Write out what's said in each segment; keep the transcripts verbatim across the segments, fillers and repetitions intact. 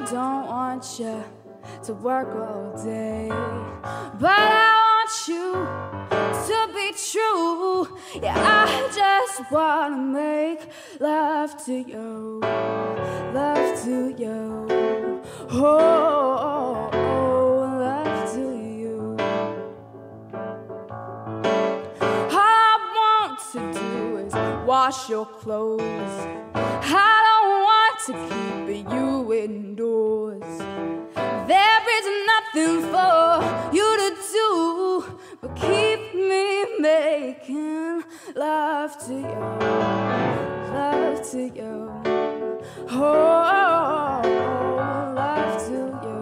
don't want you to work all day, but I want you to be true. Yeah, I just wanna make love to you, love to you. Oh, oh, oh, love to you. All I want to do is wash your clothes. I don't want to keep you indoors. There is nothing for you to do but keep me making love to you, love to you. Oh, love to you.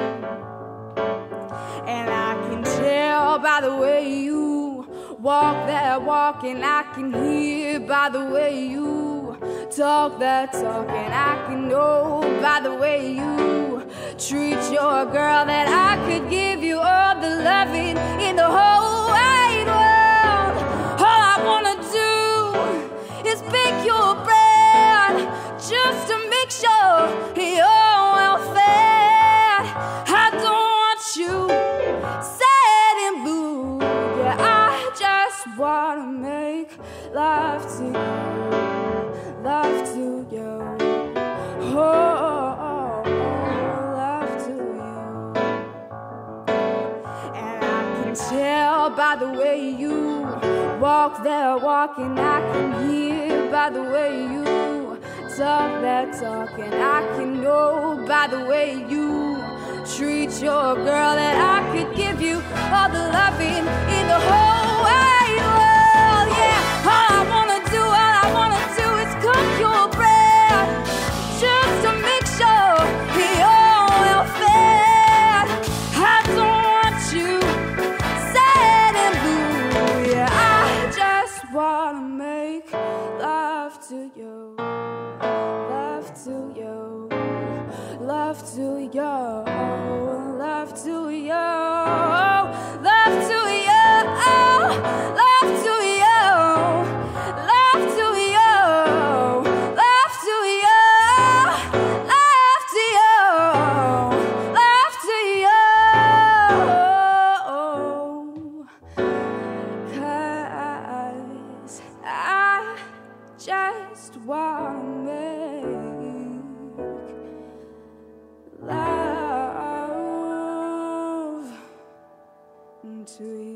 And I can tell by the way you walk that walk, and I can hear by the way you talk that talk, and I can know by the way you treat your girl that I could give you all the loving in the whole wide world. All I wanna do is pick your brain just to make sure you're well fed. I don't want you sad and blue. Yeah, I just wanna make love to you, love to you. Oh, oh, oh, love to you. And I can tell by the way you walk that walk, and I can hear by the way you talk that talk, and I can know by the way you treat your girl that I could give you all the loving in the whole wide world. Yeah, all I wanna do, all I wanna do is cook your bread just to make sure you're well fed. I don't want you sad and blue. Yeah, I just wanna make love to you, love to you, love to you, love to you, love to you, love to you, love to you, love to you, love to you, love to you. 'Cause I just wanna make love to you.